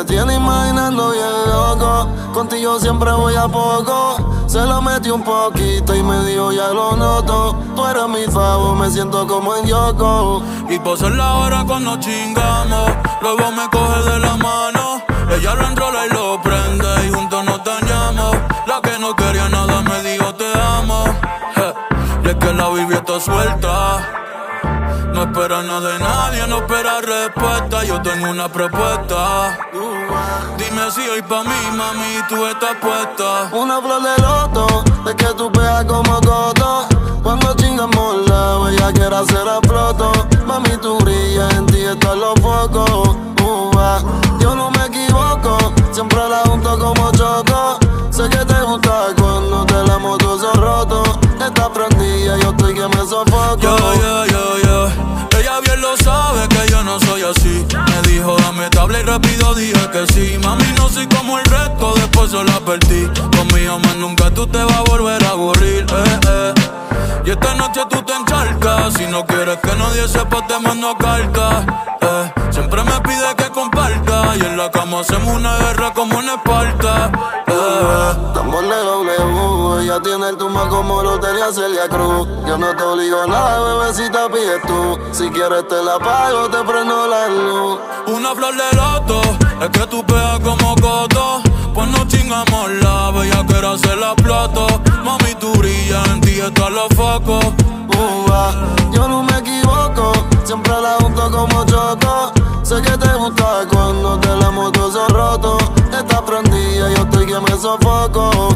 me tiene imaginando bien loco. Contigo siempre voy a poco. Se lo metí un poquito y me dijo ya lo noto. Tú eres mi favor, me siento como en Yoko. Y pasa la hora cuando chingamos. Luego me coge de la mano. Ella lo enrola y lo prende y juntos nos dañamos. La que no quería nada me dijo te amo. Y es que la Bibi está suelta. No espera nada de nadie, no espera respuesta. Yo tengo una propuesta. Dime si hoy pa' mí, mami, tú estás puesta. Una flor de loto, de que tú pegas como coto. Cuando chingamos la bellaquera se la exploto. Mami, tú brillas, en ti están los focos. Yo no me equivoco, siempre la junto como choco. Sé que te gusta cuando te la moto se roto. Estás prendida, yo estoy que me sofoco. Ella bien lo sabe que yo no soy así. Me dijo dame tabla y rápido dije que sí. Mami, no soy como el resto, después se la perdí. Conmigo más nunca tú te vas a volver a aburrir, Y esta noche tú te encharcas. Si no quieres que nadie sepa te mando cartas, Siempre me pide que comparta. Y en la cama hacemos una guerra como en Esparta, Estamos de W, ella tiene el tumba como lo tenía Celia Cruz. Yo no te obligo a nada, bebecita, pides tú. Si quieres te la pago, te prendo la luz. Una flor de loto, es que tú pegas como coto. Pues no chingamos la bellaquera se la exploto. Mami, tú brillas, en ti están los focos. Yo no me equivoco, siempre la junto como choco. Sé que te gusta cuando te la moto se roto. Estás prendida, yo estoy que me sofoco.